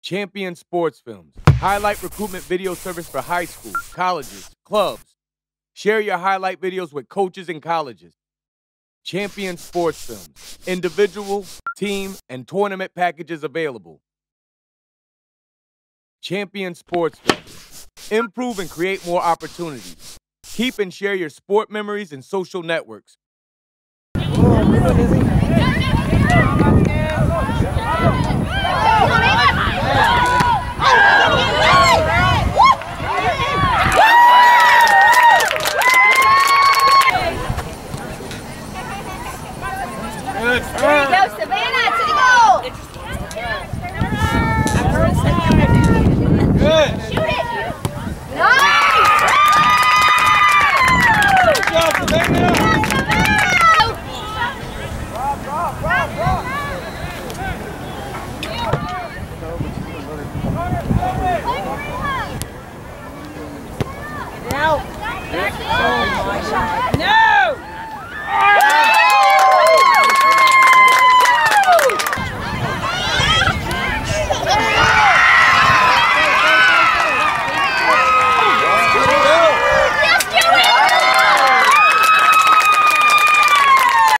Champion Sports Films, highlight recruitment video service for high schools, colleges, clubs. Share your highlight videos with coaches and colleges. Champion Sports Films, individual, team, and tournament packages available. Champion Sports Films, improve and create more opportunities. Keep and share your sport memories and social networks. There you go, Savannah, to the goal! Good. Shoot it! Nice! Good job, Savannah! No!